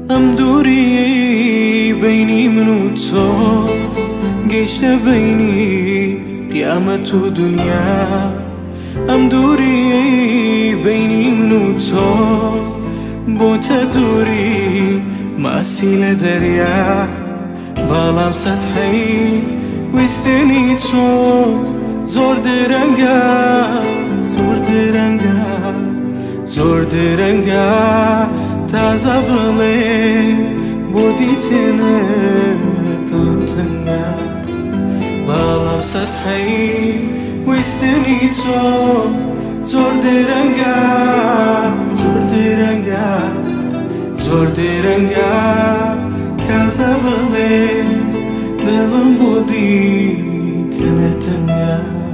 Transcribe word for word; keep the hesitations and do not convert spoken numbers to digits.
ئەم دووری بەینی من و تۆ گەیشتە بەینی قیامەت و دنیا ئەم دووری بەینی من و تۆ بۆتە دووری ماسی لە دەریا بەڵام سەتحەی ویستنی تۆ زۆر درەنگە زۆر درەنگە زۆر درەنگە تازە بڵێ بۆ دیتنت دڵم تەنگە بەڵام سەتحەی ویستنی تۆ زۆر درەنگە زۆر درەنگە زۆر درەنگە تازە بڵێ دڵم بۆ دیتنت تەنگە